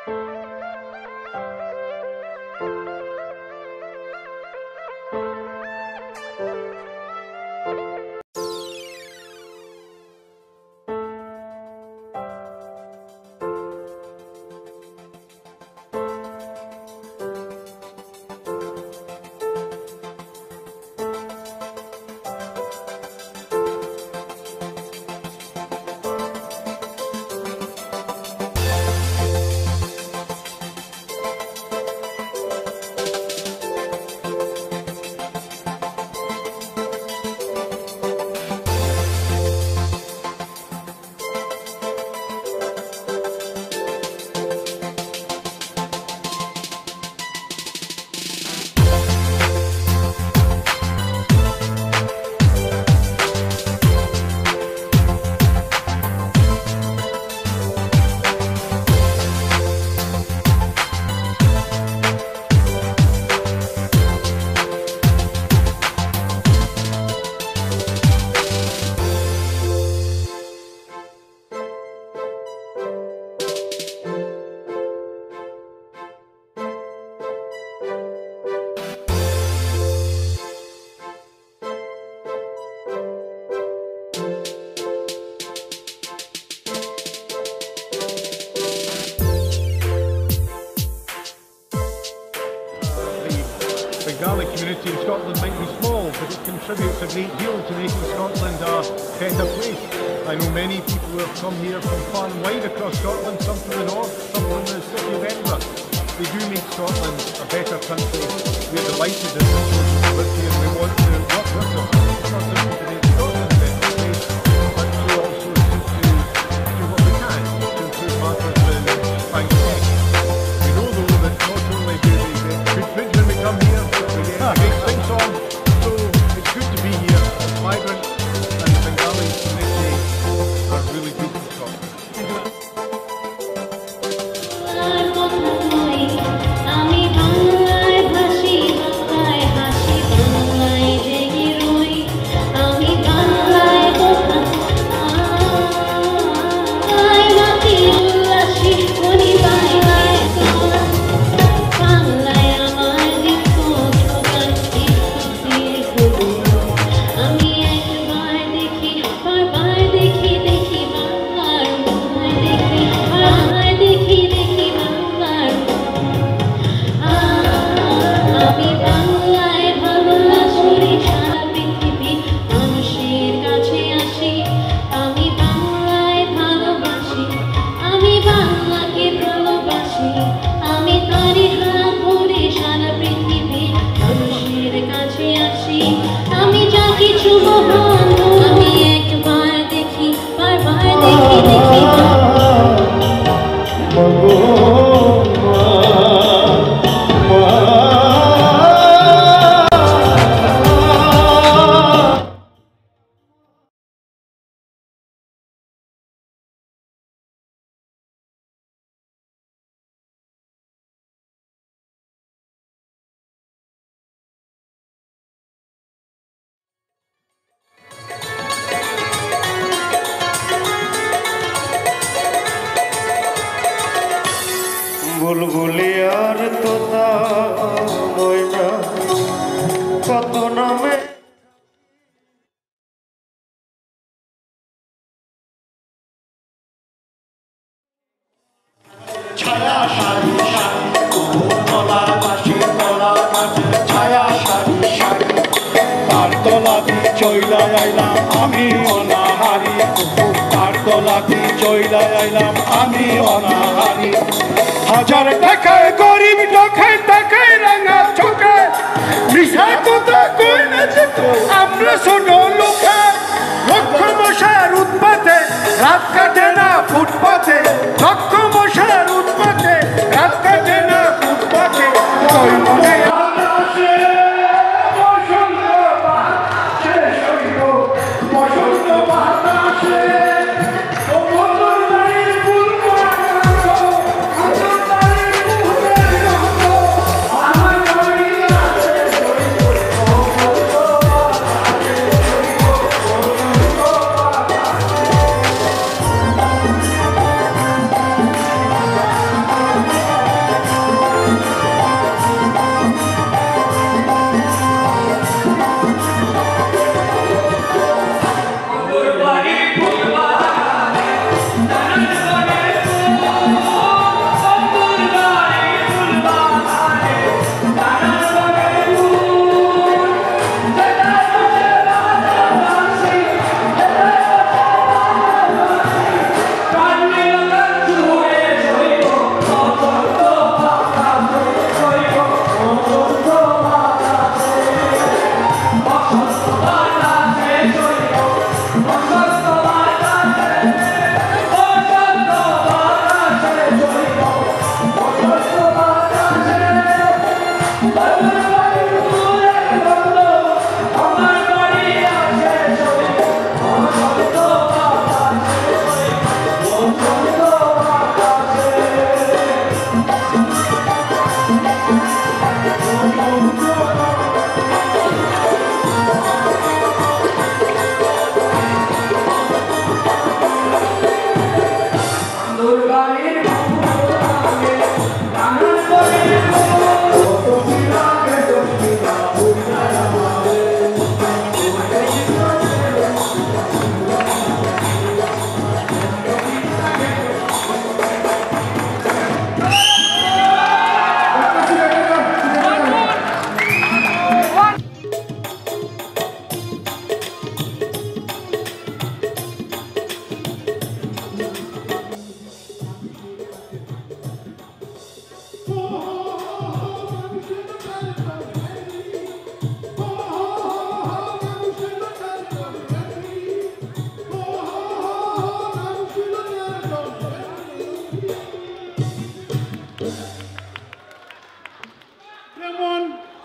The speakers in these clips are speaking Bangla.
Bangla community in Scotland might be small, but it contributes a great deal to making Scotland a better place. I know many people who have come here from far and wide across Scotland, some from the north, some from the city of Edinburgh. They do make Scotland a better country. We are delighted that they're chosen to live here and we want to work with them. It's not simply to make Scotland a better place, but to also do what we can to improve matters in fine tech. We know though that not only do they get good food when we come here, but we get a great sing song. So it's good to be here. It's vibrant and the Bengali community are really good in Scotland. বুলবুলিয়ার তোতা ময়না কত নামে ছায়া সারি সারি তলার পাশে তলার মাঝে ছায়া সারি সারি তার তলাতে চইলা আইলাম আমি অনাহারি তার তলাতে চইলা আইলাম আমি অনাহারি হাজার টাকায় গরিব লোকের টাকায় রাঙা চোখে মিশা কথা কই না যেত আমরা শোনো লোকে লক্ষ মশার উৎপাতে রাত কাটে না ফুটপাতে লক্ষ মশার উৎপাতে রাত কাটে না ফুটপাতে কই মনে আকাশে বসন্ত বাতাসে সইব বসন্ত বাতাসে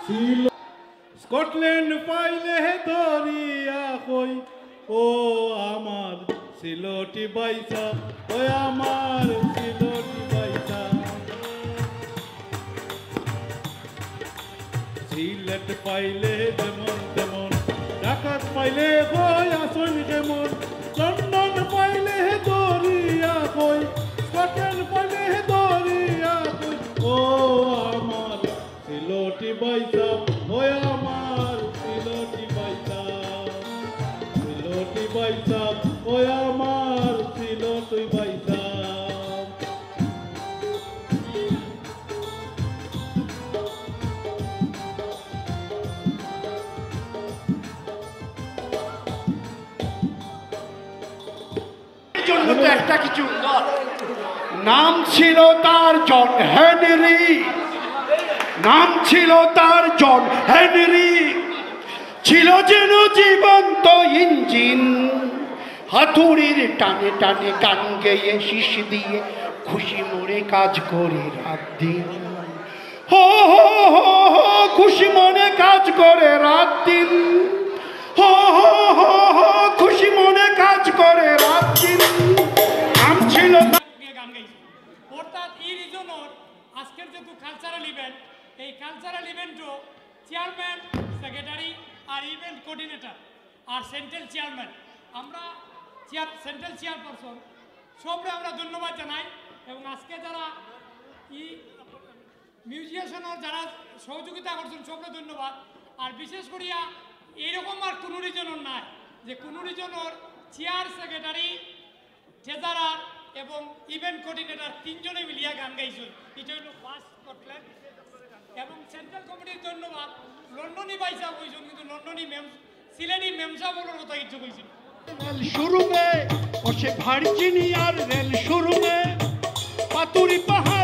স্কটল্যান্ড পাইলে দরিয়া কই ও আমার সিলটি বাইসা ও আমার সিলটি বাইসা সিলেট পাইলে যেমন তেমন ঢাকা পাইলে কই আসল কেমন লন্ডন পাইলে দরিয়া কই স্কটল্যান্ড পাইলে দরিয়া কই ও আমার সিলটি বাইসা ও আমার সিলটি বাইসা সিলটি বাইসা ও আমার সিলটি বাইসা একটা কিছু নাম ছিল তার জন হেনরি নাম ছিল তার জন হেনরি ছিল যেন জীবন্ত ইঞ্জিন হাতুড়ির টানে টানে গান গেয়ে শীষ দিয়ে খুশি মনে কাজ করে রাত দিন হো হো হো হো খুশি মনে কাজ করে রাত দিন হো হো হো হো খুশি মনে কাজ করে রাত দিন নাম ছিল গান গাইছে অর্থাৎ এই রিজনের আজকের যে কালচারাল ইভেন্ট এই কালচারাল ইভেন্টও চেয়ারম্যান সেক্রেটারি আর ইভেন্ট কোঅর্ডিনেটর আর সেন্ট্রাল চেয়ারম্যান আমরা সেন্ট্রাল চেয়ারপারসন সবরে আমরা ধন্যবাদ জানাই এবং আজকে যারা মিউজিশিয়ানের যারা সহযোগিতা করছেন সবরে ধন্যবাদ আর বিশেষ করিয়া এইরকম আর কোনো রিজনের নাই যে কোনো রিজনের চেয়ার সেক্রেটারি ট্রেজারার এবং ইভেন্ট কোঅর্ডিনেটর তিনজনে মিলিয়া গান গাইছেন এটা হল ফার্স্ট স্কটল্যান্ড এবং সেন্ট্রাল কমিটির ধন্যবাদ লন্ডনী বাইসা কইছেন কিন্তু লন্ডনী সিলেটি মেমসা বলার কথা ইচ্ছু কইছেন রেল শুরু মে ও সে ভার্জিনিয়ার রেল শুরু মে পাতুরি পাহাড়